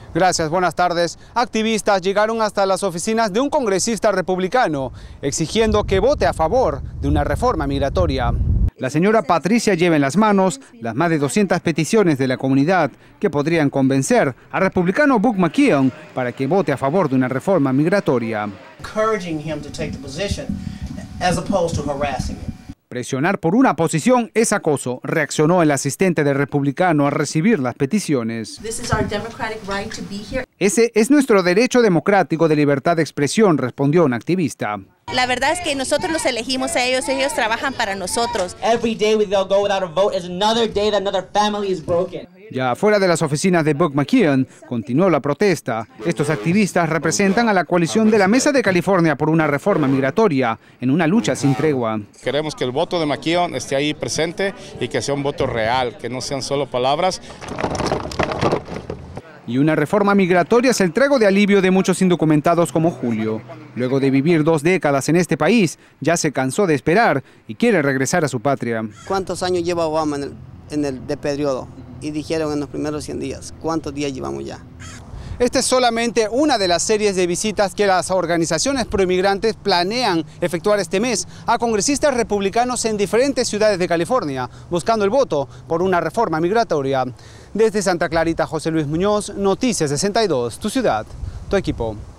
Gracias, buenas tardes. Activistas llegaron hasta las oficinas de un congresista republicano exigiendo que vote a favor de una reforma migratoria. La señora Patricia lleva en las manos las más de 200 peticiones de la comunidad que podrían convencer al republicano Buck McKeon para que vote a favor de una reforma migratoria. Presionar por una posición es acoso, reaccionó el asistente del republicano al recibir las peticiones. Ese es nuestro derecho democrático de libertad de expresión, respondió un activista. La verdad es que nosotros los elegimos a ellos trabajan para nosotros. Ya fuera de las oficinas de Buck McKeon, continuó la protesta. Estos activistas representan a la coalición de la Mesa de California por una reforma migratoria, en una lucha sin tregua. Queremos que el voto de McKeon esté ahí presente y que sea un voto real, que no sean solo palabras. Y una reforma migratoria es el trago de alivio de muchos indocumentados como Julio. Luego de vivir 2 décadas en este país, ya se cansó de esperar y quiere regresar a su patria. ¿Cuántos años lleva Obama en el periodo? Y dijeron en los primeros 100 días. ¿Cuántos días llevamos ya? Esta es solamente una de las series de visitas que las organizaciones proinmigrantes planean efectuar este mes a congresistas republicanos en diferentes ciudades de California, buscando el voto por una reforma migratoria. Desde Santa Clarita, José Luis Muñoz, Noticias 62, tu ciudad, tu equipo.